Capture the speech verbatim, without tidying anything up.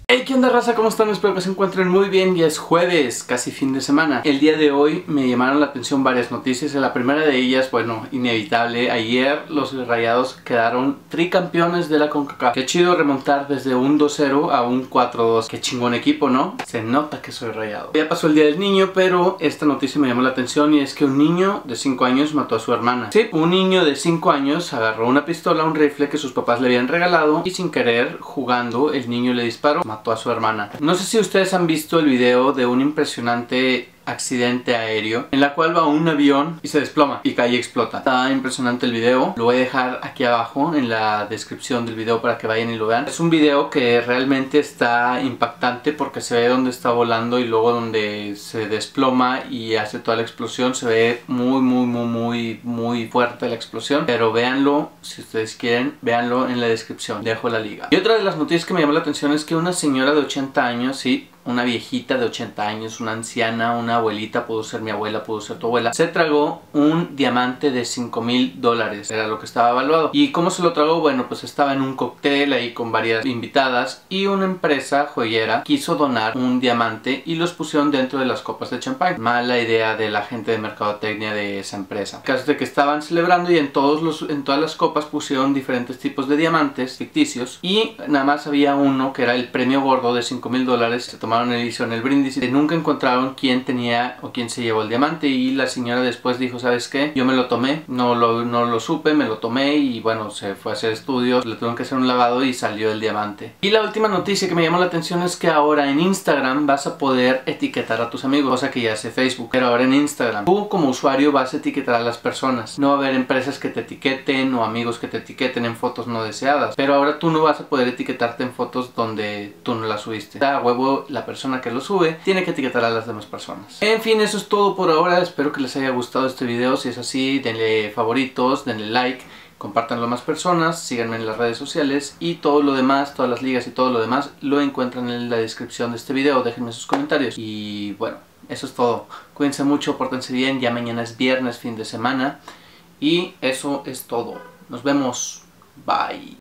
Hey, ¿qué onda, raza? ¿Cómo están? Espero que se encuentren muy bien. Ya es jueves, casi fin de semana. El día de hoy me llamaron la atención varias noticias. La primera de ellas, bueno, inevitable. Ayer los Rayados quedaron tricampeones de la CONCACAF. Qué chido remontar desde un dos cero a un cuatro dos. Qué chingón equipo, ¿no? Se nota que soy Rayado. Ya pasó el día del niño, pero esta noticia me llamó la atención y es que un niño de cinco años mató a su hermana. Sí, un niño de cinco años agarró una pistola, un rifle que sus papás le habían regalado y sin querer, jugando, el niño le disparó. Mató a su hermana. No sé si ustedes han visto el video de un impresionante accidente aéreo en la cual va un avión y se desploma y cae y explota. Está impresionante el video. Lo voy a dejar aquí abajo en la descripción del video para que vayan y lo vean. Es un video que realmente está impactante porque se ve donde está volando y luego donde se desploma y hace toda la explosión. Se ve muy muy muy muy muy fuerte la explosión, pero véanlo si ustedes quieren, véanlo en la descripción, dejo la liga. Y otra de las noticias que me llamó la atención es que una señora de ochenta años, sí, una viejita de ochenta años, una anciana, una abuelita, pudo ser mi abuela, pudo ser tu abuela, se tragó un diamante de cinco mil dólares, era lo que estaba evaluado. ¿Y cómo se lo tragó? Bueno, pues estaba en un cóctel ahí con varias invitadas y una empresa joyera quiso donar un diamante y los pusieron dentro de las copas de champán. Mala idea de la gente de mercadotecnia de esa empresa. El caso es de que estaban celebrando y en, todos los, en todas las copas pusieron diferentes tipos de diamantes ficticios y nada más había uno que era el premio gordo de cinco mil dólares. Se tomaron en el brindis y nunca encontraron quién tenía o quién se llevó el diamante y la señora después dijo, ¿sabes qué? Yo me lo tomé, no lo, no lo supe, me lo tomé y bueno, se fue a hacer estudios, le tuvieron que hacer un lavado y salió el diamante. Y la última noticia que me llamó la atención es que ahora en Instagram vas a poder etiquetar a tus amigos, cosa que ya hace Facebook, pero ahora en Instagram tú como usuario vas a etiquetar a las personas. No va a haber empresas que te etiqueten o amigos que te etiqueten en fotos no deseadas, pero ahora tú no vas a poder etiquetarte en fotos donde tú no las subiste. A huevo la persona que lo sube tiene que etiquetar a las demás personas. En fin, eso es todo por ahora. Espero que les haya gustado este video. Si es así, denle favoritos, denle like, compártanlo a más personas, síganme en las redes sociales y todo lo demás, todas las ligas y todo lo demás lo encuentran en la descripción de este video. Déjenme sus comentarios y bueno, eso es todo. Cuídense mucho, pórtense bien, ya mañana es viernes, fin de semana y eso es todo. Nos vemos. Bye.